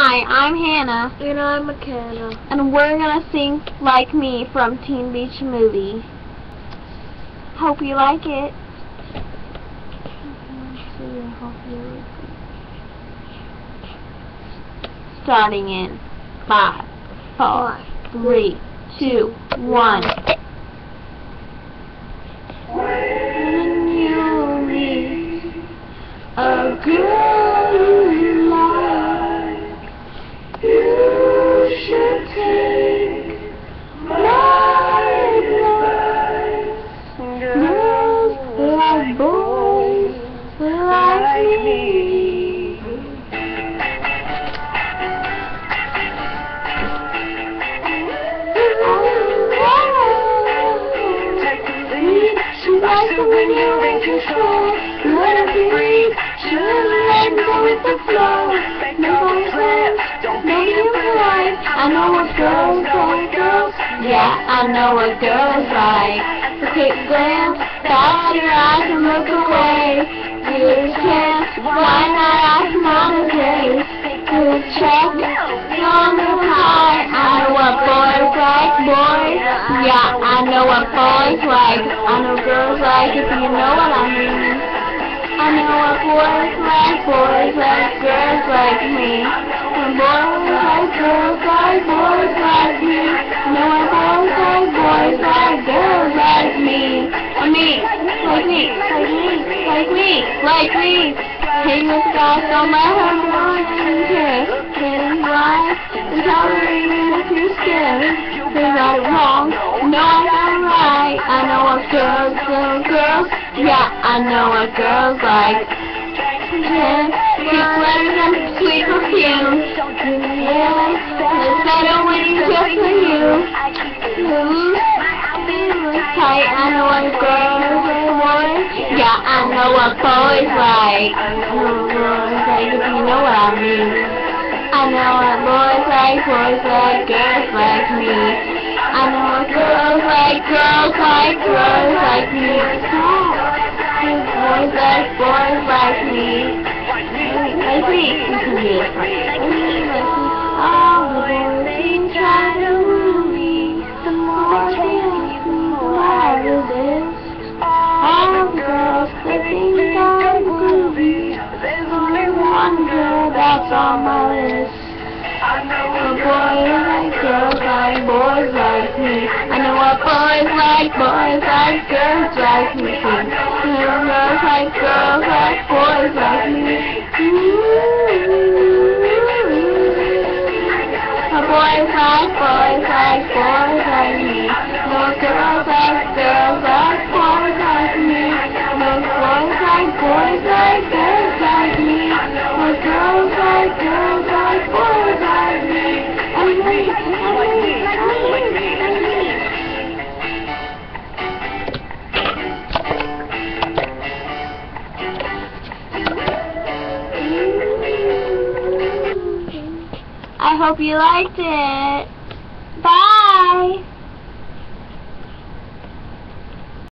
Hi, I'm Hannah. And I'm McKenna. And we're gonna sing Like Me from Teen Beach Movie. Hope you like it. Starting in 5, 4, 3, 2, 1. When you meet a girl you like, you should take my advice. Girls like boys like me. She likes it when you're in control. Let her be free. She'll let go with the flow. Nobody slaps. Don't be impolite. I know what girls like. Girls. Yeah, I know what girls like. A quick glance, bat your eyes and look away. Give it a chance. Why not ask on a date? Do a check on the high. I know what boys like. Boys. Yeah, I know what boys like. I know girls like, if you know what I mean. I know what boys like girls like me. And boys like girls like boys like me. I know what boys like girls like me. Like me. Hang with guys, don't let her know and care. Getting blind and tolerating if you're scared. They got it wrong, no, I got it right. I know what girls, yeah, I know what girls like. Yeah, sweet letters and sweet perfume. Yeah, it's better when it's just for you. Tight, I know what girls like. Yeah, I know what boys like. I know what boys like, if you know what I mean. I know what boys like girls like me. I know what girls like girls like me. Boys like me. Like me. You can be it. All the boys they try to woo me. The more they ask me, the harder it is. All the girls they think I'm groovy. There's only one girl that's on my list. I know what boys like girls like me. I know what boys like girls like me. I know girls like boys like me. Boys like boys like me. No girls like boys like me. No boys like girls like me. No girls like boys like me. I hope you liked it. Bye!